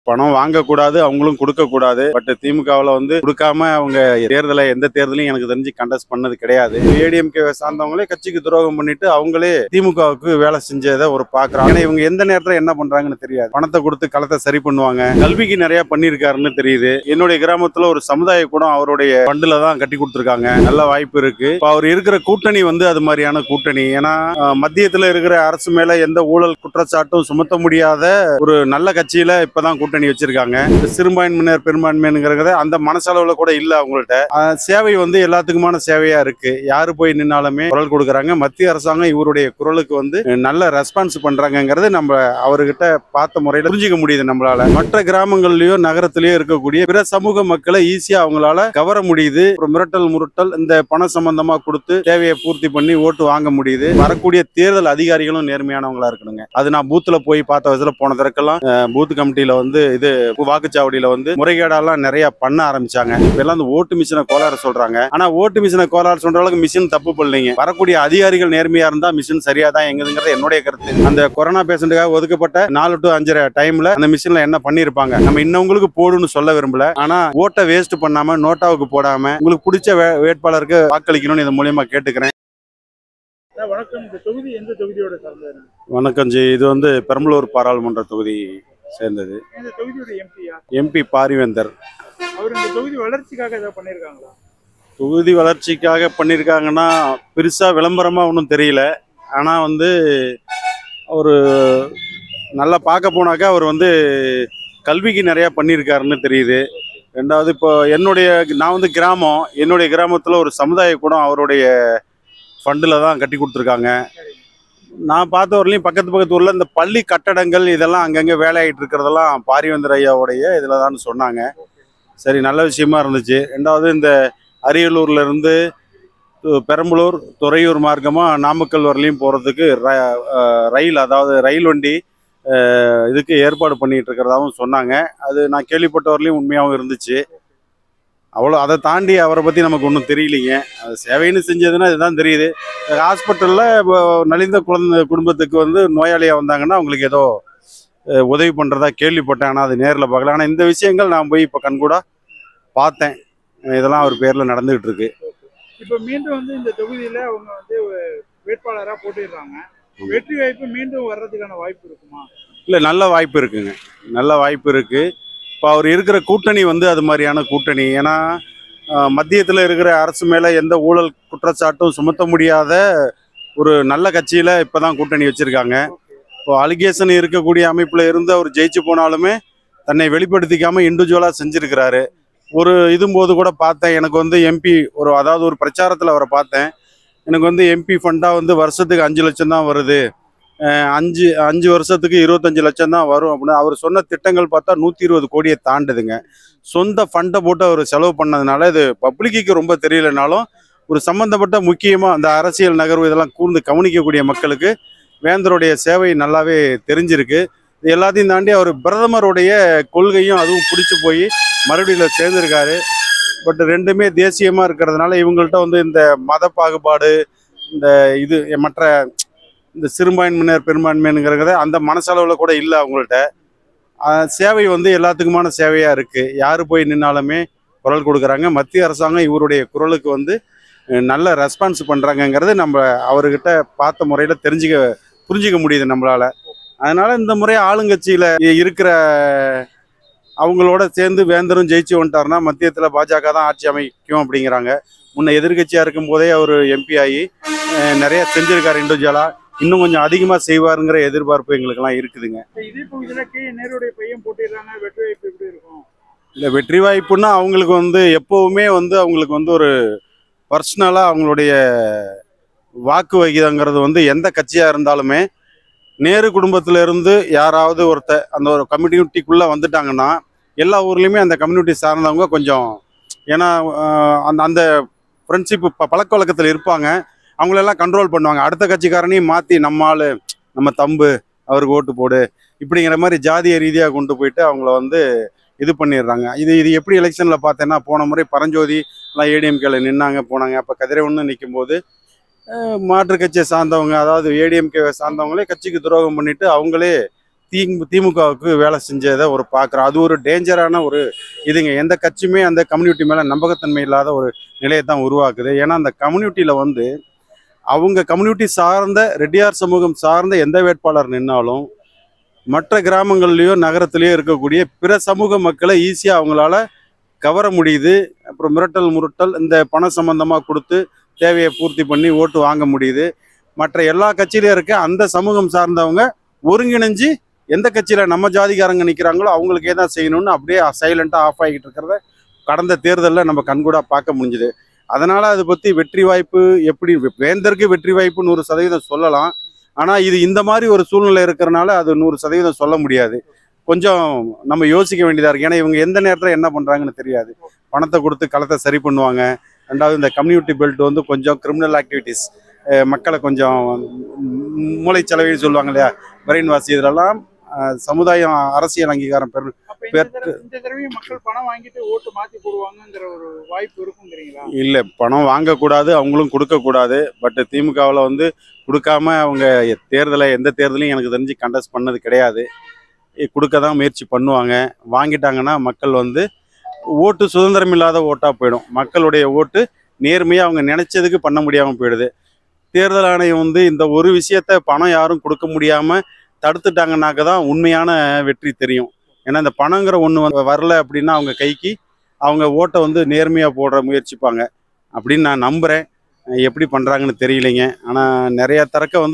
பணம் வாங்கக்கூடாது, அவங்களும் குடுக்கக்கூடாது. பட் திமுகவுல வந்து குடுக்காம அவங்க எந்த தேர்தலையும் எனக்கு தெரிஞ்சு கண்டெஸ்ட் பண்ணது கிடையாது. ஏடிஎம்கேவை சார்ந்தவங்களே கட்சிக்கு துரோகம் பண்ணிட்டு அவங்களே திமுகவுக்கு வேலை செஞ்சதை ஒரு பார்க்குறாங்க. ஏன்னா இவங்க எந்த நேரத்தில் என்ன பண்றாங்கன்னு தெரியாது. பணத்தை கொடுத்து களத்தை சரி பண்ணுவாங்க. கல்விக்கு நிறைய பண்ணியிருக்காருன்னு தெரியுது. என்னுடைய கிராமத்துல ஒரு சமுதாய கூடம் அவருடைய ஃபண்டுல தான் கட்டி கொடுத்துருக்காங்க. நல்ல வாய்ப்பு இருக்கு. இப்போ அவர் இருக்கிற கூட்டணி வந்து அது மாதிரியான கூட்டணி. ஏன்னா மத்தியத்தில் இருக்கிற அரசு மேல எந்த ஊழல் குற்றச்சாட்டும் சுமத்த முடியாத ஒரு நல்ல கட்சியில இப்பதான் கூட்டணி வச்சிருக்காங்க. சிறுபான்மையினர் பெரும்பான்மைங்கிறத அந்த மனசளவுல கூட இல்ல அவங்கள்ட்ட. சேவை வந்து எல்லாத்துக்குமான சேவையா இருக்கு. யாரு போய் நின்னாலுமே குரல் கொடுக்கறாங்க. மத்திய அரசாங்கம் இவருடைய குரலுக்கு வந்து நல்ல ரெஸ்பான்ஸ் பண்றாங்கிறது நம்ம அவர்கிட்ட பார்த்த முறையில புரிஞ்சுக்க முடியுது நம்மளால. மற்ற கிராமங்கள்லயோ நகரத்திலயோ இருக்கக்கூடிய பிற சமூக மக்களை ஈஸியா அவங்களால கவர முடியுது. ஒரு முரட்டல் இந்த பண சம்பந்தமா கொடுத்து தேவையை பூர்த்தி பண்ணி ஓட்டு வாங்க முடியுது. வரக்கூடிய தேர்தல் அதிகாரிகளும் நேர்மையானவங்களா இருக்கணுங்க. அது நான் பூத்துல போய் பார்த்த வயசுல போன தரக்கெல்லாம் பூத் கமிட்டியில வந்து இது வாக்குச்சாவடியில வந்து முறைகேடெல்லாம் நிறைய பண்ண ஆரம்பிச்சாங்க. இப்ப எல்லாம் ஓட்டு மிஷினை கோளாறு சொல்றாங்க. ஆனா ஓட்டு மிஷினை கோளாறு சொல்ற அளவுக்கு மிஷின் தப்பு பண்ணலைங்க. வரக்கூடிய அதிகாரிகள் நேர்மையா இருந்தா மிஷின் சரியா தான் எங்குதுங்கிறது என்னுடைய கருத்து. அந்த கொரோனா பேஷண்ட்டுக்காக ஒதுக்கப்பட்ட 4 to 5 டைம்ல அந்த மிஷின்ல என்ன பண்ணிருப்பாங்க நம்ம இன்னவங்களுக்கு போடுன்னு சொல்ல விரும்பல. ஆனா ஓட்டை வேஸ்ட் பண்ணாம நோட்டாவுக்கு போடாம உங்களுக்கு பிடிச்ச வேட்பாளருக்கு வாக்களிக்கணும்னு இதன் மூலியமா கேட்டுக்கிறேன். வணக்கம். இந்த தொகுதி எந்த தொகுதியோட சார்ந்தது? வணக்கம் ஜி. இது வந்து பெரம்பலூர் பாராளுமன்ற தொகுதி சேர்ந்தது. இந்த தொகுதியோட எம்பியா? எம்பி பாரிவேந்தர். அவர் இந்த தொகுதி வளர்ச்சிக்காக ஏதாவது பண்ணியிருக்காங்களா? தொகுதி வளர்ச்சிக்காக பண்ணியிருக்காங்கன்னா பெருசா விளம்பரமா ஒன்றும் தெரியல. ஆனா வந்து ஒரு நல்லா பார்க்க போனாக்கா அவர் வந்து கல்விக்கு நிறைய பண்ணியிருக்காருன்னு தெரியுது. ரெண்டாவது இப்போ நான் வந்து என்னுடைய கிராமத்தில் ஒரு சமுதாய கூடம் அவருடைய ஃபண்டில் தான் கட்டி கொடுத்துருக்காங்க. நான் பார்த்த வரலையும் பக்கத்து ஊரில் இந்த பள்ளி கட்டடங்கள் இதெல்லாம் அங்கங்கே வேலையாகிட்டு இருக்கிறதெல்லாம் பாரிவேந்தர் ஐயாவுடைய இதில் தான் சொன்னாங்க. சரி, நல்ல விஷயமா இருந்துச்சு. ரெண்டாவது இந்த அரியலூர்ல இருந்து பெரம்பலூர் துறையூர் மார்க்கமாக நாமக்கல் வரலையும் போகிறதுக்கு அதாவது ரயில் வண்டி இதுக்கு ஏற்பாடு பண்ணிட்டு இருக்கிறதாவும் சொன்னாங்க. அது நான் கேள்விப்பட்ட வரலையும் உண்மையாகவும் இருந்துச்சு. அவ்வளோ. அதை தாண்டி அவரை பற்றி நமக்கு ஒன்றும் தெரியலைங்க. அது சேவைன்னு செஞ்சதுன்னா இதுதான் தெரியுது. ஹாஸ்பிட்டலில் நலிந்த குடும்பத்துக்கு வந்து நோயாளியாக வந்தாங்கன்னா அவங்களுக்கு ஏதோ உதவி பண்ணுறதா கேள்விப்பட்டேன். ஆனால் அது நேரில் பார்க்கல. ஆனால் இந்த விஷயங்கள் நான் போய் இப்போ கண்கூட பார்த்தேன். இதெல்லாம் அவர் பேரில் நடந்துகிட்டு இருக்கு. இப்போ மீண்டும் வந்து இந்த தொகுதியில் அவங்க வந்து வேட்பாளராக போட்டிடுறாங்க. வெற்றி வாய்ப்பு மீண்டும் வர்றதுக்கான வாய்ப்பு இருக்குமா? இல்லை, நல்ல வாய்ப்பு இருக்குங்க. நல்ல வாய்ப்பு இருக்குது. இப்போ அவர் இருக்கிற கூட்டணி வந்து அது மாதிரியான கூட்டணி. ஏன்னா மத்தியத்தில் இருக்கிற அரசு மேலே எந்த ஊழல் குற்றச்சாட்டும் சுமத்த முடியாத ஒரு நல்ல கட்சியில் இப்போ தான் கூட்டணி வச்சுருக்காங்க. இப்போ அலிகேஷன் இருக்கக்கூடிய அமைப்பில் இருந்து அவர் ஜெயிச்சு போனாலுமே தன்னை வெளிப்படுத்திக்காமல் இண்டிவிஜுவலாக செஞ்சுருக்கிறாரு. ஒரு இதும்போது கூட பார்த்தேன். எனக்கு வந்து எம்பி அதாவது ஒரு பிரச்சாரத்தில் அவரை பார்த்தேன். எனக்கு வந்து எம்பி ஃபண்டாக வந்து வருஷத்துக்கு 5 லட்சம் தான் வருது, 5 வருஷத்துக்கு 25 லட்சம் தான் வரும் அப்படின்னு அவர் சொன்ன திட்டங்கள் பார்த்தா 120 கோடியை தாண்டுதுங்க. சொந்த ஃபண்டை போட்டு அவர் செலவு பண்ணதுனால இது பப்ளிக்கு ரொம்ப தெரியலனாலும் ஒரு சம்மந்தப்பட்ட முக்கியமாக அந்த அரசியல் நகர்வு இதெல்லாம் கூர்ந்து கவனிக்கக்கூடிய மக்களுக்கு வேந்தருடைய சேவை நல்லாவே தெரிஞ்சிருக்கு. இது எல்லாத்தையும் தாண்டி அவர் பிரதமருடைய கொள்கையும் அதுவும் பிடிச்சி போய் மறுபடியும் சேர்ந்திருக்காரு. பட் ரெண்டுமே தேசியமாக இருக்கிறதுனால இவங்கள்ட்ட வந்து இந்த மத பாகுபாடு மற்ற இந்த சிறுபான்மையினர் பெரும்பான்மைங்கிறத அந்த மனசளவில் கூட இல்லை அவங்கள்ட்ட. சேவை வந்து எல்லாத்துக்குமான சேவையாக இருக்குது. யார் போய் நின்னாலுமே குரல் கொடுக்குறாங்க. மத்திய அரசாங்கம் இவருடைய குரலுக்கு வந்து நல்ல ரெஸ்பான்ஸ் பண்ணுறாங்கங்கிறது நம்ம அவர்கிட்ட பார்த்த முறையில் புரிஞ்சிக்க முடியுது நம்மளால். அதனால் இந்த முறை ஆளுங்கட்சியில் இருக்கிற அவங்களோட சேர்ந்து வேந்தரும் ஜெயிச்சு வந்துட்டாருன்னா மத்தியத்தில் பாஜக தான் ஆட்சி அமைக்கும் அப்படிங்கிறாங்க. முன்ன எதிர்கட்சியாக இருக்கும் போதே அவர் எம்பி ஆகி நிறைய செஞ்சிருக்காரு இண்டிவிஜுவலாக. இன்னும் கொஞ்சம் அதிகமாக செய்வாருங்கிற எதிர்பார்ப்பு எங்களுக்கெல்லாம் இருக்குதுங்க. இதே பகுதியில் நேருடைய பையன் போட்டிடுறாங்க. வெற்றி வாய்ப்பு எப்படி இருக்கும்? இல்லை, வெற்றி வாய்ப்புன்னா அவங்களுக்கு வந்து எப்போவுமே வந்து அவங்களுக்கு வந்து ஒரு பர்சனலாக அவங்களுடைய வாக்கு வகிதங்கிறது வந்து எந்த கட்சியாக இருந்தாலுமே நேரு குடும்பத்தில் இருந்து யாராவது அந்த ஒரு கம்யூனிட்டிக்குள்ளே வந்துட்டாங்கன்னா எல்லா ஊர்லேயுமே அந்த கம்யூனிட்டி சார்ந்தவங்க கொஞ்சம், ஏன்னா அந்த ஃப்ரெண்ட்ஷிப் பழக்க வழக்கத்தில் இருப்பாங்க. அவங்களெல்லாம் கண்ட்ரோல் பண்ணுவாங்க. அடுத்த கட்சிக்காரனையும் மாற்றி நம்ம தம்பு அவருக்கு ஓட்டு போடு இப்படிங்கிற மாதிரி ஜாதிய ரீதியாக கொண்டு போயிட்டு அவங்கள வந்து இது பண்ணிடுறாங்க. இது எப்படி எலெக்ஷனில் பார்த்தேன்னா போன முறை பரஞ்சோதி எல்லாம் ஏடிஎம்கேல நின்னாங்க போனாங்க. அப்போ கதிரவன்னு நிற்கும் போது மாற்று கட்சியை சார்ந்தவங்க, அதாவது ஏடிஎம்கேவை சார்ந்தவங்களே கட்சிக்கு துரோகம் பண்ணிட்டு அவங்களே திமுகவுக்கு வேலை செஞ்சதை ஒரு பார்க்குறோம். அது ஒரு டேஞ்சரான ஒரு இதுங்க. எந்த கட்சியுமே அந்த கம்யூனிட்டி மேலே நம்பகத்தன்மை இல்லாத ஒரு நிலையை தான் உருவாக்குது. ஏன்னா அந்த கம்யூனிட்டியில் வந்து அவங்க கம்யூனிட்டி சார்ந்த ரெட்டியார் சமூகம் சார்ந்த எந்த வேட்பாளர் நின்னாலும் மற்ற கிராமங்கள்லேயோ நகரத்துலேயோ இருக்கக்கூடிய பிற சமூக மக்களை ஈஸியாக அவங்களால கவர முடியுது. அப்புறம் முரட்டல் இந்த பணம் சம்பந்தமாக கொடுத்து தேவையை பூர்த்தி பண்ணி ஓட்டு வாங்க முடியுது. மற்ற எல்லா கட்சியிலையும் இருக்க அந்த சமூகம் சார்ந்தவங்க ஒருங்கிணைஞ்சு எந்த கட்சியில் நம்ம ஜாதிக்காரங்க நிற்கிறாங்களோ அவங்களுக்கே தான் செய்யணும்னு அப்படியே சைலண்ட்டாக ஆஃப் ஆகிக்கிட்டு இருக்கிறத கடந்த தேர்தலில் நம்ம கண்கூடாக பார்க்க முடிஞ்சுது. அதனால் அதை பற்றி வெற்றி வாய்ப்பு எப்படி வேந்தருக்கு வெற்றி வாய்ப்பு 100% சொல்லலாம். ஆனால் இது இந்த மாதிரி ஒரு சூழ்நிலை இருக்கிறனால அது 100% சொல்ல முடியாது. கொஞ்சம் நம்ம யோசிக்க வேண்டியதாக இருக்குது. ஏன்னா இவங்க எந்த நேரத்தில் என்ன பண்ணுறாங்கன்னு தெரியாது. பணத்தை கொடுத்து களத்தை சரி பண்ணுவாங்க. ரெண்டாவது இந்த கம்யூனிட்டி பெல்ட் வந்து கொஞ்சம் கிரிமினல் ஆக்டிவிட்டீஸ், மக்களை கொஞ்சம் மூளைச்சலவைன்னு சொல்லுவாங்க இல்லையா, பிரெயின் வாஷ், இதெல்லாம் சமுதாயம் அரசியல் அங்கீகாரம் இந்த தடவையும் மக்கள் பணம் வாங்கிட்டு ஓட்டு மாற்றி போடுவாங்கங்கிற ஒரு வாய்ப்பு இருக்குங்கிறீங்களா? இல்லை, பணம் வாங்கக்கூடாது, அவங்களும் கொடுக்கக்கூடாது. பட் திமுகவில் வந்து கொடுக்காம அவங்க எந்த தேர்தலையும் எனக்கு தெரிஞ்சு கண்டஸ்ட் பண்ணது கிடையாது. கொடுக்க தான் முயற்சி பண்ணுவாங்க. வாங்கிட்டாங்கன்னா மக்கள் வந்து ஓட்டு சுதந்திரம் இல்லாத ஓட்டாக போயிடும். மக்களுடைய ஓட்டு நேர்மையாக அவங்க நினைச்சதுக்கு பண்ண முடியாமல் போயிடுது. தேர்தல் ஆணையம் வந்து இந்த ஒரு விஷயத்த பணம் யாரும் கொடுக்க முடியாமல் தடுத்துட்டாங்கன்னாக்க தான் உண்மையான வெற்றி தெரியும். ஏன்னா இந்த பணங்கிற ஒன்று வரல அப்படின்னா அவங்க கைக்கு அவங்க ஓட்டை வந்து நேர்மையாக போடுற முயற்சிப்பாங்க அப்படின்னு நான் நம்புகிறேன். எப்படி பண்ணுறாங்கன்னு தெரியலைங்க. ஆனால் நிறைய தரக்க வந்து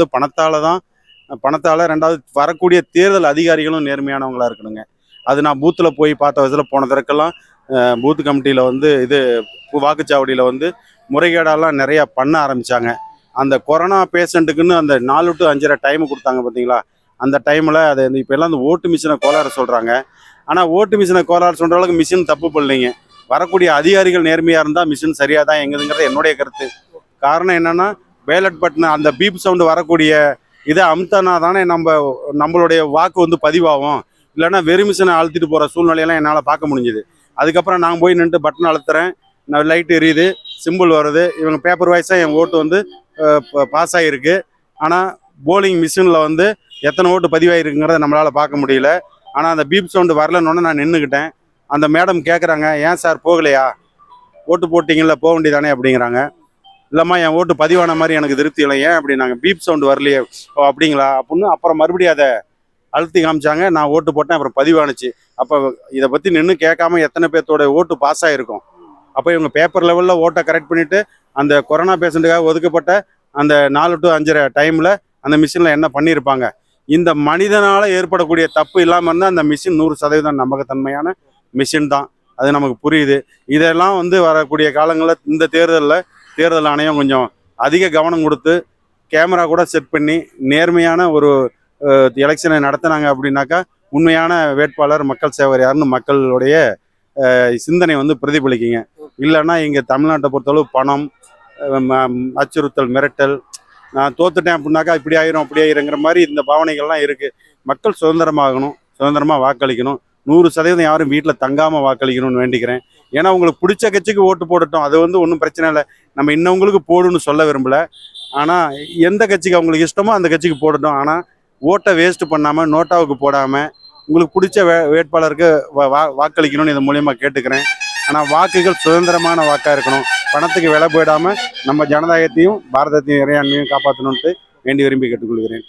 பணத்தால் ரெண்டாவது வரக்கூடிய தேர்தல் அதிகாரிகளும் நேர்மையானவங்களாக இருக்கணுங்க. அது நான் பூத்தில் போய் பார்த்த வயசில் போன தரக்கெல்லாம் பூத்து கமிட்டியில் வந்து வாக்குச்சாவடியில் வந்து முறைகேடாலாம் நிறையா பண்ண ஆரம்பித்தாங்க. அந்த கொரோனா பேஷண்ட்டுக்குன்னு அந்த 4 to 5 டைமு கொடுத்தாங்க பார்த்தீங்களா, அந்த டைமில் அதை இப்போ எல்லாம் அந்த ஓட்டு மிஷினை கோளாறு சொல்கிறாங்க. ஆனால் ஓட்டு மிஷினை கோளாறு சொல்கிற அளவுக்கு மிஷின் தப்பு பண்ணலைங்க. வரக்கூடிய அதிகாரிகள் நேர்மையாக இருந்தால் மிஷின் சரியாக தான் எங்குதுங்கிறது என்னுடைய கருத்து. காரணம் என்னென்னா, பேலட் பட்டனை அந்த பீப் சவுண்டு வரக்கூடிய இதை அமுத்தனா தானே நம்மளுடைய வாக்கு வந்து பதிவாகும். இல்லைன்னா வெறும் மிஷினை அழுத்திட்டு போகிற சூழ்நிலையெல்லாம் என்னால் பார்க்க முடிஞ்சுது. அதுக்கப்புறம் நான் போய் நின்று பட்டன் அழுத்துறேன், நான் லைட் எரியுது, சிம்பிள் வருது, இவங்க பேப்பர் வாய்ஸாக என் ஓட்டு வந்து பாஸ் ஆகிருக்கு. ஆனால் போலிங் மிஷினில் வந்து எத்தனை ஓட்டு பதிவாயிருக்குங்கிறத நம்மளால் பார்க்க முடியல. ஆனால் அந்த பீப் சவுண்டு வரலன்னு நான் நின்றுக்கிட்டேன். அந்த மேடம் கேட்குறாங்க, ஏன் சார் போகலையா, ஓட்டு போட்டிங்கள்ல போக வேண்டியதானே அப்படிங்கிறாங்க. இல்லைம்மா, என் ஓட்டு பதிவான மாதிரி எனக்கு திருப்தி இல்லை, ஏன் அப்படின்னாங்க. பீப் சவுண்டு வரலையே. ஓ அப்படிங்களா அப்படின்னு அப்புறம் மறுபடியும் அதை அழுத்தி காமிச்சாங்க. நான் ஓட்டு போட்டேன், அப்புறம் பதிவானுச்சு. அப்போ இதை பற்றி நின்று கேட்காம எத்தனை பேர்த்தோட ஓட்டு பாஸ் ஆகிருக்கும். அப்போ இவங்க பேப்பர் லெவலில் ஓட்டை கரெக்ட் பண்ணிவிட்டு அந்த கொரோனா பேஷண்ட்டுக்காக ஒதுக்கப்பட்ட அந்த 4 to 5 டைமில் அந்த மிஷினில் என்ன பண்ணியிருப்பாங்க. இந்த மனிதனால் ஏற்படக்கூடிய தப்பு இல்லாமல் இருந்தால் அந்த மிஷின் 100% நம்பகத்தன்மையான மிஷின் தான். அது நமக்கு புரியுது. இதெல்லாம் வந்து வரக்கூடிய காலங்களில் இந்த தேர்தல் ஆணையம் கொஞ்சம் அதிக கவனம் கொடுத்து கேமரா கூட செட் பண்ணி நேர்மையான ஒரு எலெக்ஷனை நடத்தினாங்க அப்படின்னாக்கா உண்மையான வேட்பாளர், மக்கள் சேவர் யாருன்னு மக்களுடைய சிந்தனை வந்து பிரதிபலிக்குங்க. இல்லைன்னா இங்கே தமிழ்நாட்டை பொறுத்தளவு பணம், அச்சுறுத்தல், மிரட்டல், நான் தோத்துட்டேன் அப்படின்னாக்கா இப்படி ஆயிரும் அப்படி ஆயிருங்கிற மாதிரி இந்த பாவனைகள்லாம் இருக்குது. மக்கள் சுதந்திரமாகணும், சுதந்திரமாக வாக்களிக்கணும். 100% யாரும் வீட்டில் தங்காமல் வாக்களிக்கணும்னு வேண்டிக்கிறேன். ஏன்னா உங்களுக்கு பிடிச்ச கட்சிக்கு ஓட்டு போடட்டும், அது வந்து ஒன்றும் பிரச்சனை இல்லை. நம்ம இன்னவங்களுக்கு போடுன்னு சொல்ல விரும்பலை. ஆனால் எந்த கட்சிக்கு அவங்களுக்கு இஷ்டமோ அந்த கட்சிக்கு போடட்டும். ஆனால் ஓட்டை வேஸ்ட் பண்ணாமல், நோட்டாவுக்கு போடாமல் உங்களுக்கு பிடிச்ச வேட்பாளருக்கு வாக்களிக்கணும்னு இதன் மூலயமா கேட்டுக்கிறேன். ஆனால் வாக்குகள் சுதந்திரமான வாக்காக இருக்கணும். பணத்துக்கு விலை போயிடாமல் நம்ம ஜனநாயகத்தையும் பாரதத்தையும் இறையாண்மையும் காப்பாற்றணுன்ட்டு வேண்டி விரும்பி கேட்டுக்கொள்கிறேன்.